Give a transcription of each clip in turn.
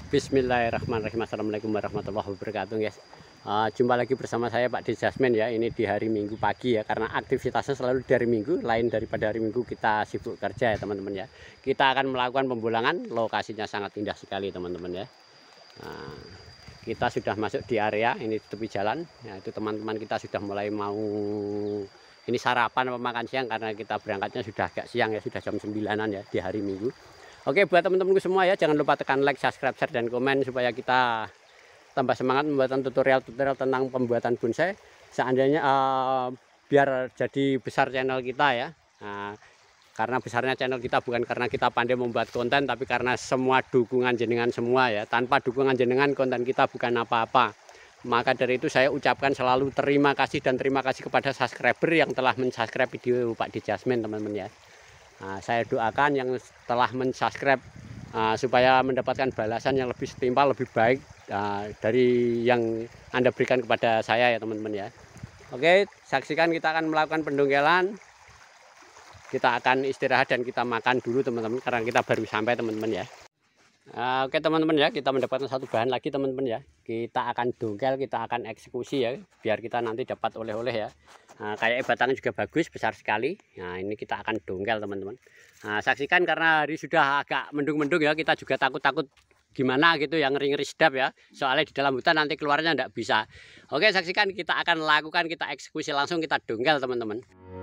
Bismillahirrahmanirrahim. Assalamualaikum warahmatullahi wabarakatuh, guys. Jumpa lagi bersama saya Pak Dijasmin ya. Ini di hari Minggu pagi ya, karena aktivitasnya selalu dari Minggu, lain daripada hari Minggu kita sibuk kerja ya teman-teman ya. Kita akan melakukan pembulangan, lokasinya sangat indah sekali teman-teman ya. Kita sudah masuk di area ini, tepi jalan ya. Itu teman-teman kita sudah mulai mau ini sarapan atau makan siang, karena kita berangkatnya sudah agak siang ya, sudah jam 9-an ya di hari Minggu. Oke, buat teman-temanku semua ya, jangan lupa tekan like, subscribe, share, dan komen supaya kita tambah semangat membuat tutorial-tutorial tentang pembuatan bonsai. Seandainya biar jadi besar channel kita ya. Karena besarnya channel kita bukan karena kita pandai membuat konten, tapi karena semua dukungan jenengan semua ya. Tanpa dukungan jenengan konten kita bukan apa-apa. Maka dari itu saya ucapkan selalu terima kasih dan terima kasih kepada subscriber yang telah mensubscribe video Pak Dijasmin teman-teman ya. Saya doakan yang telah mensubscribe supaya mendapatkan balasan yang lebih setimpal, lebih baik dari yang Anda berikan kepada saya ya teman-teman ya. Oke, saksikan kita akan melakukan pendongkelan. Kita akan istirahat dan kita makan dulu teman-teman, karena kita baru sampai teman-teman ya. Oke teman-teman ya, kita mendapatkan satu bahan lagi teman-teman ya. Kita akan dongkel, kita akan eksekusi ya, biar kita nanti dapat oleh-oleh ya. Kayak batangnya juga bagus, besar sekali. Nah ini kita akan dongkel teman-teman. Saksikan, karena hari sudah agak mendung-mendung ya, kita juga takut-takut gimana gitu yang ngeri-ngeri sedap ya. Soalnya di dalam hutan nanti keluarnya enggak bisa. Oke, saksikan, kita akan lakukan, kita eksekusi langsung, kita dongkel teman-teman.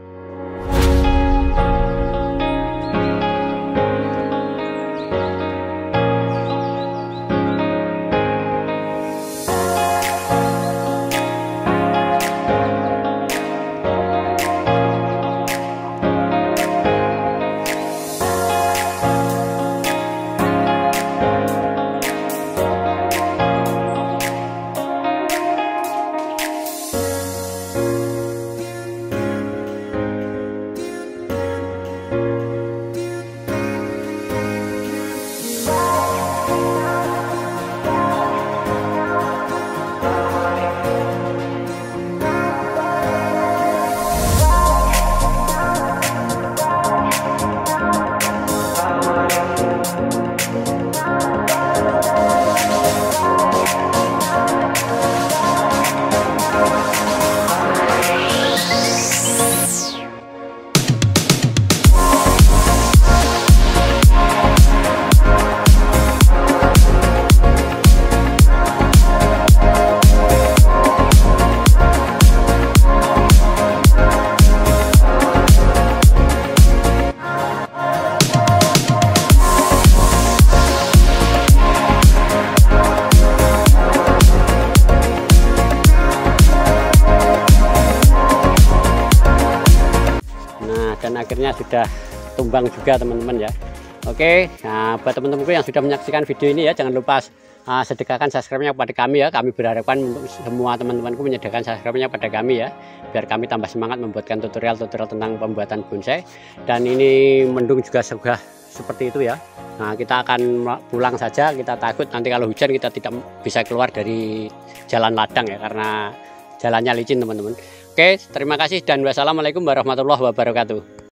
Dan akhirnya sudah tumbang juga teman-teman ya. Oke, nah buat teman-temanku yang sudah menyaksikan video ini ya, jangan lupa sedekahkan subscribe-nya kepada kami ya. Kami berharapan untuk semua teman-temanku menyediakan subscribe-nya pada kami ya, biar kami tambah semangat membuatkan tutorial-tutorial tentang pembuatan bonsai. Dan ini mendung juga sudah seperti itu ya. Nah kita akan pulang saja, kita takut nanti kalau hujan kita tidak bisa keluar dari jalan ladang ya, karena jalannya licin teman-teman. Oke, terima kasih dan wassalamualaikum warahmatullahi wabarakatuh.